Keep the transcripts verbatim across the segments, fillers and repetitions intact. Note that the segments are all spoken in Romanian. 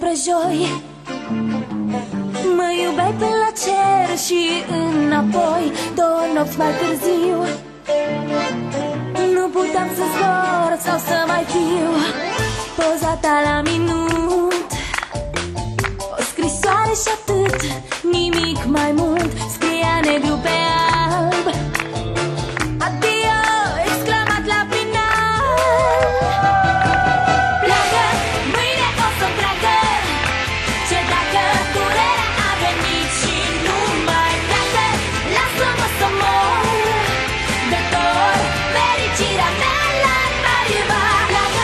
vrăjoi. Mă iubeai până la cer și înapoi, două nopți mai târziu. Nu puteam să zbor sau să mai fiu poza ta la minut. O scrisoare și atât, nimic mai mult, scria negru pe alb. Adio, exclamat la final. Pleacă, mâine o să treacă. Ce dacă durerea a venit și nu mai pleacă? Lasă-mă să mor de dor, fericirea mea la-n arriva. Pleacă.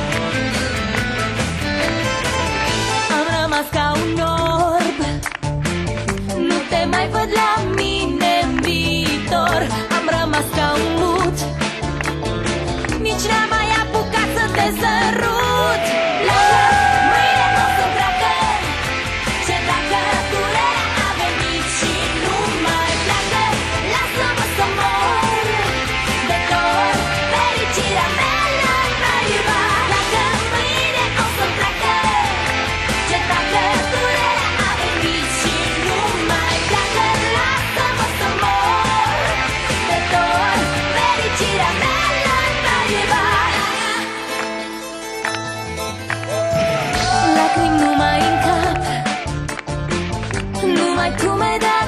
Am rămas ca un orb, nu te mai văd la mine în viitor. Am rămas ca un mut, nici n-am mai apucat să te sărut. Pleacă, mâine o să treacă. Ce dacă durerea a venit și nu mai pleacă? Lasă-mă să mor de dor, fericirea mea la-n arriva. Pleacă, mâine o să treacă. Ce dacă durerea a venit și nu mai pleacă? Lasă-mă să mor de dor, fericirea mea la-n arriva. Lacrimi numai în cap, numai tu mi-ai dat